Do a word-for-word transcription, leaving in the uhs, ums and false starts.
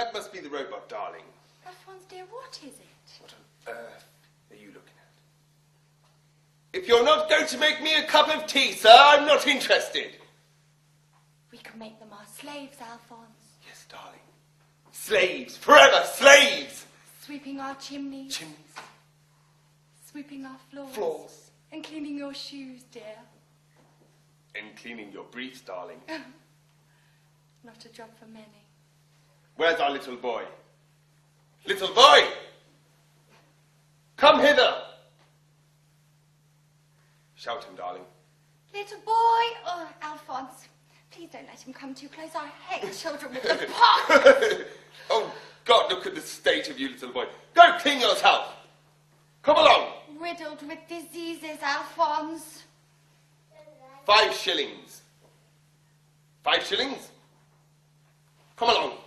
That must be the robot, darling. Alphonse, dear, what is it? What on earth are you looking at? If you're not going to make me a cup of tea, sir, I'm not interested. We can make them our slaves, Alphonse. Yes, darling. Slaves. Forever slaves. Sweeping our chimneys. Chimneys. Sweeping our floors. Floors. And cleaning your shoes, dear. And cleaning your briefs, darling. Not a job for many. Where's our little boy? Little boy! Come hither! Shout him, darling. Little boy! Oh, Alphonse, please don't let him come too close. I hate children with the pox. Oh, God, look at the state of you, little boy. Go clean yourself. Come along. Riddled with diseases, Alphonse. Five shillings. Five shillings? Come along.